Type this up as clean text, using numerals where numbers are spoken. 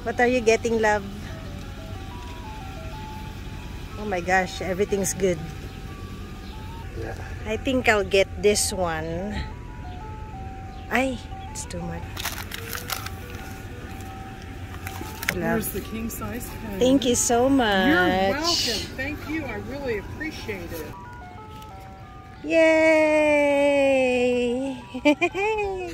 What are you getting, love? Oh my gosh, everything's good. Yeah. I think I'll get this one. Ay, it's too much. Here's the king size pen. Thank you so much. You're welcome. Thank you. I really appreciate it. Yay!